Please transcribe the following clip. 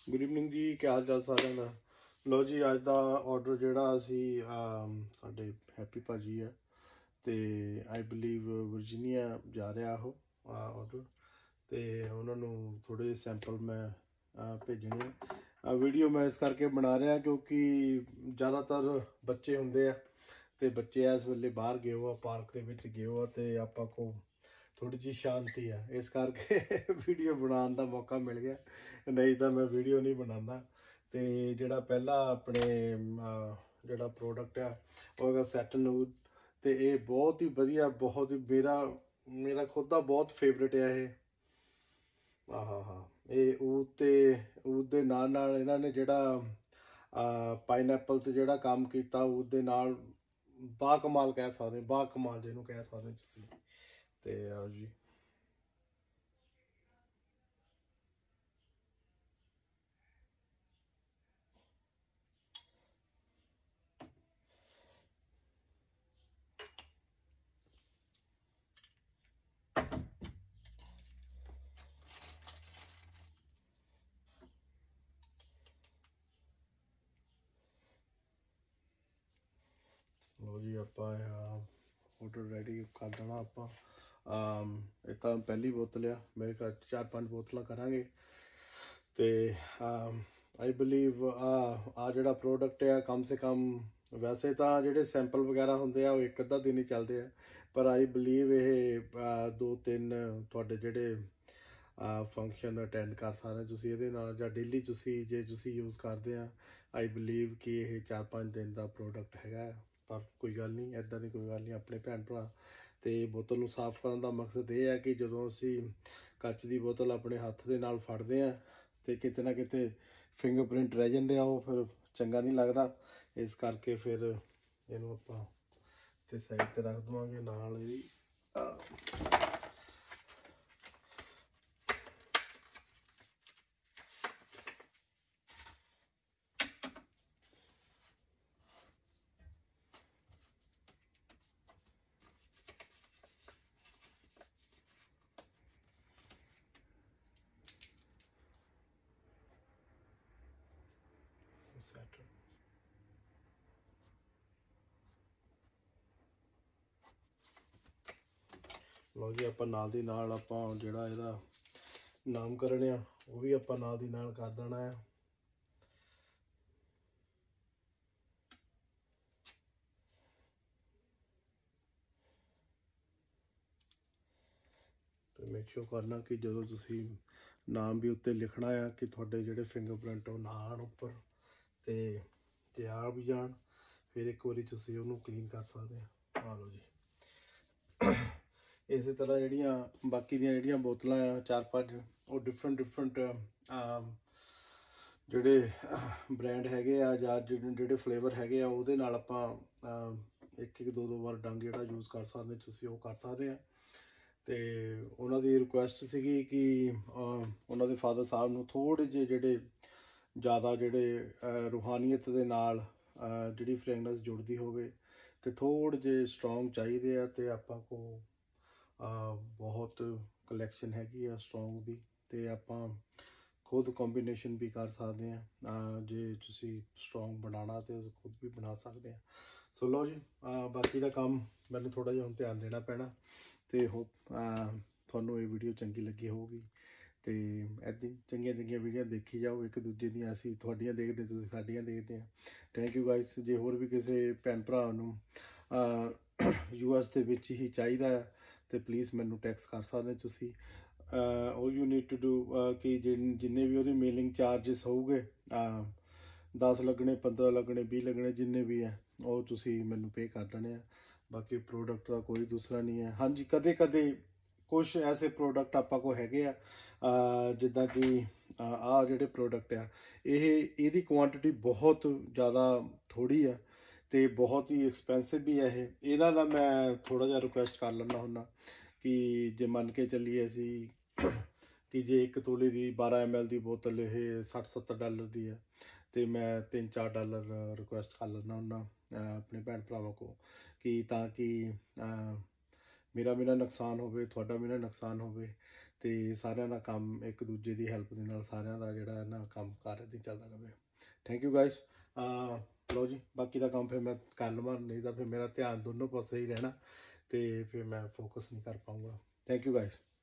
Good evening ਜੀ, ਕੀ ਹਾਲ ਚਾਲ ਸਾਰਿਆਂ ਦਾ। ਲਓ ਜੀ, ਅੱਜ ਦਾ ਆਰਡਰ ਜਿਹੜਾ ਅਸੀਂ ਸਾਡੇ ਹੈਪੀ ਭਾਜੀ ਆ ਅਤੇ ਆਈ ਬਲੀਵ ਵਰਜੀਨੀਆ ਜਾ ਰਿਹਾ ਉਹ ਆਰਡਰ, ਅਤੇ ਉਹਨਾਂ ਨੂੰ ਥੋੜ੍ਹੇ ਜਿਹੇ ਸੈਂਪਲ ਮੈਂ ਭੇਜਣੇ ਆ। ਵੀਡੀਓ ਮੈਂ ਇਸ ਕਰਕੇ ਬਣਾ ਰਿਹਾ ਕਿਉਂਕਿ ਜ਼ਿਆਦਾਤਰ ਬੱਚੇ ਹੁੰਦੇ ਆ ਅਤੇ ਬੱਚੇ ਇਸ ਵੇਲੇ ਬਾਹਰ ਗਏ ਹੋ ਆ, ਪਾਰਕ ਦੇ ਵਿੱਚ ਗਏ ਹੋ ਆ, ਅਤੇ ਆਪਾਂ ਕੋਲ ਥੋੜ੍ਹੀ ਜਿਹੀ ਸ਼ਾਂਤੀ ਆ, ਇਸ ਕਰਕੇ ਵੀਡੀਓ ਬਣਾਉਣ ਦਾ ਮੌਕਾ ਮਿਲ ਗਿਆ, ਨਹੀਂ ਤਾਂ ਮੈਂ ਵੀਡੀਓ ਨਹੀਂ ਬਣਾਉਂਦਾ। ਅਤੇ ਜਿਹੜਾ ਪਹਿਲਾ ਆਪਣੇ ਜਿਹੜਾ ਪ੍ਰੋਡਕਟ ਆ ਉਹ ਹੈਗਾ ਸੈਟਨ ਊਦ, ਅਤੇ ਇਹ ਬਹੁਤ ਹੀ ਵਧੀਆ, ਬਹੁਤ ਹੀ ਮੇਰਾ ਖੁਦ ਦਾ ਬਹੁਤ ਫੇਵਰੇਟ ਆ ਇਹ। ਇਹ ਊਦ ਦੇ ਨਾਲ ਨਾਲ ਇਹਨਾਂ ਨੇ ਜਿਹੜਾ ਪਾਈਨਐਪਲ 'ਤੇ ਜਿਹੜਾ ਕੰਮ ਕੀਤਾ ਊਦ ਦੇ ਨਾਲ, ਬਾਕਮਾਲ ਕਹਿ ਸਕਦੇ, ਬਾਕਮਾਲ ਜਿਹਨੂੰ ਕਹਿ ਸਕਦੇ ਤੁਸੀਂ। ਅਤੇ ਆਓ ਜੀ, ਲਓ ਜੀ, ਆਪਾਂ ਆਰਡਰ ਰੈਡੀ ਕਰ ਦੇਣਾ ਆਪਾਂ। ਇਹ ਤਾਂ ਪਹਿਲੀ ਬੋਤਲ ਆ, ਮੇਰੇ ਘਰ 4-5 ਬੋਤਲਾਂ ਕਰਾਂਗੇ। ਅਤੇ ਆਈ ਬਲੀਵ ਜਿਹੜਾ ਪ੍ਰੋਡਕਟ ਆ ਕਮ ਸੇ ਕਮ, ਵੈਸੇ ਤਾਂ ਜਿਹੜੇ ਸੈਂਪਲ ਵਗੈਰਾ ਹੁੰਦੇ ਆ ਉਹ ਇੱਕ ਅੱਧਾ ਦਿਨ ਹੀ ਚੱਲਦੇ ਆ, ਪਰ ਆਈ ਬਲੀਵ ਇਹ 2-3 ਤੁਹਾਡੇ ਜਿਹੜੇ ਫੰਕਸ਼ਨ ਅਟੈਂਡ ਕਰ ਸਕਦੇ ਤੁਸੀਂ ਇਹਦੇ ਨਾਲ, ਜਾਂ ਡੇਲੀ ਜੇ ਤੁਸੀਂ ਯੂਜ਼ ਕਰਦੇ ਆ। ਆਈ ਬਲੀਵ ਕਿ ਇਹ 4-5 ਦਿਨ ਦਾ ਪ੍ਰੋਡਕਟ ਹੈਗਾ। ਪਰ ਕੋਈ ਗੱਲ ਨਹੀਂ, ਇੱਦਾਂ ਦੀ ਕੋਈ ਗੱਲ ਨਹੀਂ ਆਪਣੇ ਭੈਣ ਭਰਾ। ਅਤੇ ਬੋਤਲ ਨੂੰ ਸਾਫ਼ ਕਰਨ ਦਾ ਮਕਸਦ ਇਹ ਹੈ ਕਿ ਜਦੋਂ ਅਸੀਂ ਕੱਚ ਦੀ ਬੋਤਲ ਆਪਣੇ ਹੱਥ ਦੇ ਨਾਲ ਫੜਦੇ ਹਾਂ ਅਤੇ ਕਿਤੇ ਨਾ ਕਿਤੇ ਫਿੰਗਰਪ੍ਰਿੰਟ ਰਹਿ ਜਾਂਦੇ ਆ, ਉਹ ਫਿਰ ਚੰਗਾ ਨਹੀਂ ਲੱਗਦਾ। ਇਸ ਕਰਕੇ ਫਿਰ ਇਹਨੂੰ ਆਪਾਂ ਅਤੇ ਸਾਈਡ 'ਤੇ ਰੱਖ ਦੇਵਾਂਗੇ। ਨਾਲ ਇਹਦੀ ਸੈਟ। ਲਓ ਜੀ, ਆਪਾਂ ਨਾਲ ਦੀ ਨਾਲ ਆਪਾਂ ਜਿਹੜਾ ਇਹਦਾ ਨਾਮਕਰਨ ਆ ਉਹ ਵੀ ਆਪਾਂ ਨਾਲ ਦੀ ਨਾਲ ਕਰ ਦੇਣਾ ਆ। ਅਤੇ ਮੇਕ ਸ਼ੋਰ ਕਰਨਾ ਕਿ ਜਦੋਂ ਤੁਸੀਂ ਨਾਮ ਵੀ ਉੱਤੇ ਲਿਖਣਾ ਆ ਕਿ ਤੁਹਾਡੇ ਜਿਹੜੇ ਫਿੰਗਰਪ੍ਰਿੰਟ ਉਹ ਨਾ ਆਉਣ ਉੱਪਰ, ਅਤੇ ਜੇ ਆ ਵੀ ਜਾਣ ਫਿਰ ਇੱਕ ਵਾਰੀ ਤੁਸੀਂ ਉਹਨੂੰ ਕਲੀਨ ਕਰ ਸਕਦੇ ਆ। ਲਓ ਜੀ, ਇਸੇ ਤਰ੍ਹਾਂ ਜਿਹੜੀਆਂ ਬਾਕੀ ਦੀਆਂ ਜਿਹੜੀਆਂ ਬੋਤਲਾਂ ਆ 4-5, ਉਹ ਡਿਫਰੈਂਟ ਜਿਹੜੇ ਬ੍ਰੈਂਡ ਹੈਗੇ ਆ, ਜਾਂ ਜਿਹੜੇ ਫਲੇਵਰ ਹੈਗੇ ਆ, ਉਹਦੇ ਨਾਲ ਆਪਾਂ ਇੱਕ ਦੋ ਵਾਰ ਡੰਗ ਜਿਹੜਾ ਯੂਜ਼ ਕਰ ਸਕਦੇ ਤੁਸੀਂ, ਉਹ ਕਰ ਸਕਦੇ ਆ। ਅਤੇ ਉਹਨਾਂ ਦੀ ਰਿਕੁਐਸਟ ਸੀਗੀ ਕਿ ਉਹਨਾਂ ਦੇ ਫਾਦਰ ਸਾਹਿਬ ਨੂੰ ਥੋੜ੍ਹੇ ਜਿਹੇ ਜਿਹੜੇ ਜ਼ਿਆਦਾ ਰੂਹਾਨੀਅਤ ਦੇ ਨਾਲ ਜਿਹੜੀ ਫਰੈਗਨੈਂਸ ਜੁੜਦੀ ਹੋਵੇ, ਅਤੇ ਥੋੜ੍ਹੇ ਜਿਹੇ ਸਟਰੋਂਗ ਚਾਹੀਦੇ ਆ। ਅਤੇ ਆਪਾਂ ਕੋਲ ਬਹੁਤ ਕਲੈਕਸ਼ਨ ਹੈਗੀ ਆ ਸਟਰੋਂਗ ਦੀ, ਅਤੇ ਆਪਾਂ ਖੁਦ ਕੰਬੀਨੇਸ਼ਨ ਵੀ ਕਰ ਸਕਦੇ ਹਾਂ। ਜੇ ਤੁਸੀਂ ਸਟਰੋਂਗ ਬਣਾਉਣਾ ਤਾਂ ਖੁਦ ਵੀ ਬਣਾ ਸਕਦੇ ਹਾਂ। ਸੋ ਲਓ ਜੀ, ਬਾਕੀ ਦਾ ਕੰਮ ਮੈਨੂੰ ਥੋੜ੍ਹਾ ਜਿਹਾ ਹੁਣ ਧਿਆਨ ਦੇਣਾ ਪੈਣਾ, ਅਤੇ ਹੋਪ ਤੁਹਾਨੂੰ ਇਹ ਵੀਡੀਓ ਚੰਗੀ ਲੱਗੀ ਹੋਊਗੀ। ਅਤੇ ਇੱਦਾਂ ਚੰਗੀਆਂ ਵੀਡੀਓ ਦੇਖੀ ਜਾਓ ਇੱਕ ਦੂਜੇ ਦੀਆਂ, ਅਸੀਂ ਤੁਹਾਡੀਆਂ ਦੇਖਦੇ, ਤੁਸੀਂ ਸਾਡੀਆਂ ਦੇਖਦੇ ਹਾਂ। Thank you guys. ਜੇ ਹੋਰ ਵੀ ਕਿਸੇ ਭੈਣ ਭਰਾ ਨੂੰ US ਦੇ ਵਿੱਚ ਹੀ ਚਾਹੀਦਾ ਹੈ ਅਤੇ ਪਲੀਜ਼ ਮੈਨੂੰ ਟੈਕਸਟ ਕਰ ਸਕਦੇ ਤੁਸੀਂ। All you need to do ਕਿ ਜਿੰਨੇ ਵੀ ਉਹਦੀ ਮੇਲਿੰਗ ਚਾਰਜਿਸ ਹੋਊਗੇ, 10 ਲੱਗਣੇ, 15 ਲੱਗਣੇ, 20 ਲੱਗਣੇ, ਜਿੰਨੇ ਵੀ ਹੈ ਉਹ ਤੁਸੀਂ ਮੈਨੂੰ ਪੇ ਕਰ ਦੇਣੇ ਆ। ਬਾਕੀ ਪ੍ਰੋਡਕਟ ਦਾ ਕੋਈ ਦੂਸਰਾ ਨਹੀਂ ਹੈ। ਹਾਂਜੀ, ਕਦੇ ਕੁਛ ਐਸੇ ਪ੍ਰੋਡਕਟ ਆਪਾਂ ਕੋਲ ਹੈਗੇ ਆ, ਜਿੱਦਾਂ ਕਿ ਜਿਹੜੇ ਪ੍ਰੋਡਕਟ ਆ, ਇਹਦੀ ਕੁਆਂਟਿਟੀ ਬਹੁਤ ਜ਼ਿਆਦਾ ਥੋੜ੍ਹੀ ਆ, ਅਤੇ ਬਹੁਤ ਹੀ ਐਕਸਪੈਂਸਿਵ ਵੀ ਹੈ। ਇਹਨਾਂ ਦਾ ਮੈਂ ਥੋੜ੍ਹਾ ਜਿਹਾ ਰਿਕੁਐਸਟ ਕਰ ਲੈਂਦਾ ਹੁੰਦਾ ਕਿ ਜੇ ਮੰਨ ਕੇ ਚੱਲੀਏ ਅਸੀਂ ਕਿ ਜੇ 1 ਤੋਲੇ ਦੀ 12 ml ਦੀ ਬੋਤਲ ਇਹ $60-70 ਦੀ ਹੈ, ਅਤੇ ਮੈਂ $3-4 ਰਿਕੁਐਸਟ ਕਰ ਲੈਂਦਾ ਹੁੰਦਾ ਆਪਣੇ ਭੈਣ ਭਰਾਵਾਂ ਕੋਲ, ਕਿ ਤਾਂ ਕਿ ਮੇਰਾ ਨੁਕਸਾਨ ਹੋਵੇ, ਤੁਹਾਡਾ ਮੇਰਾ ਨੁਕਸਾਨ ਹੋਵੇ। ਤੇ ਸਾਰਿਆਂ ਦਾ ਕੰਮ ਇੱਕ ਦੂਜੇ ਦੀ ਹੈਲਪ ਦੇ ਨਾਲ ਸਾਰਿਆਂ ਦਾ ਜਿਹੜਾ ਨਾ ਕੰਮ ਕਾਰ ਇੱਦਾਂ ਹੀ ਚੱਲਦਾ ਰਹੇ। Thank you guys. ਲਓ ਜੀ, ਬਾਕੀ ਦਾ ਕੰਮ ਫਿਰ ਮੈਂ ਕਰ ਲਵਾਂ, ਨਹੀਂ ਤਾਂ ਫਿਰ ਮੇਰਾ ਧਿਆਨ ਦੋਨੋਂ ਪਾਸੇ ਹੀ ਰਹਿਣਾ ਤੇ ਫਿਰ ਮੈਂ ਫੋਕਸ ਨਹੀਂ ਕਰ ਪਾਊਂਗਾ। Thank you guys.